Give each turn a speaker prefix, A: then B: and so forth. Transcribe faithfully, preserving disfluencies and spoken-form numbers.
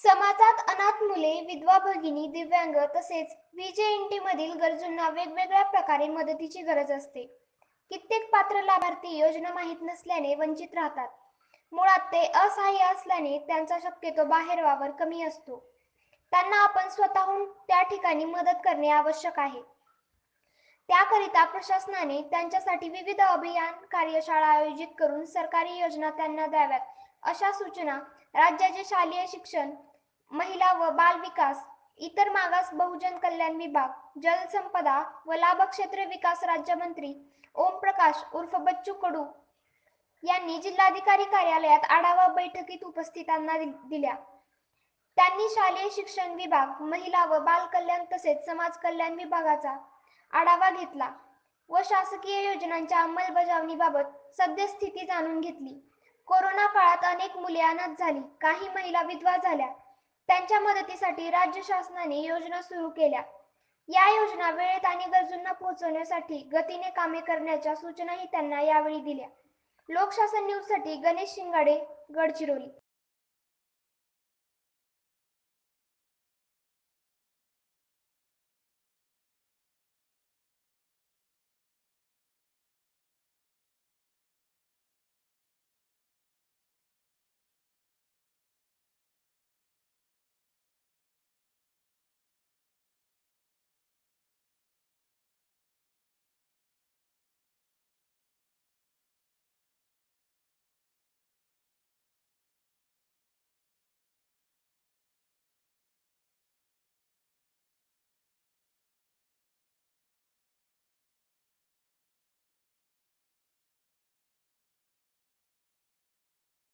A: समाजात अनाथ मुले, विधवा भगिनी, दिव्यांग तसेच व्हीजेएनटी मधील गरजूंना वेगवेगळ्या प्रकारे मदतीची गरज असते. कित्येक पात्र लाभार्थी योजना माहीत नसल्याने वंचित राहतात. मुळात ते असहाय्य असल्याने त्यांचा शक्यतो बाहेर वावर कमी असतो. त्यांना आपण स्वतःहून त्या ठिकाणी मदत करणे आवश्यक आहे. त्याकरिता प्रशासनाने त्यांच्यासाठी विविध अभियान, कार्यशाळा आयोजित करून सरकारी योजना त्यांना द्याव्यात, अशा सूचना राज्याचे शालेय शिक्षण, महिला व बाल विकास, इतर मागास बहुजन कल्याण विभाग, जलसंपदा व लाभक्षेत्र विकास राज्यमंत्री ओमप्रकाश उर्फ बच्चू कडू यांनी जिल्हाधिकारी कार्यालयात आढावा बैठकीत उपस्थितांना दिल्या. त्यांनी शालेय शिक्षण विभाग, महिला व बाल कल्याण तसेच समाज कल्याण विभागाचा आढावा घेतला व शासकीय योजनांच्या अंमलबजावणीबाबत सद्यस्थिती जाणून घेतली. कोरोना काळात अनेक मुले अनाथ झाली, काही महिला विधवा झाल्या. त्यांच्या मदतीसाठी राज्य शासनाने योजना सुरू केल्या. या योजना वेळेत आणि गरजूंना पोहोचवण्यासाठी गतीने कामे करण्याच्या सूचनाही त्यांना यावेळी दिल्या. लोकशासन न्यूजसाठी गणेश शिंगाडे, गडचिरोली.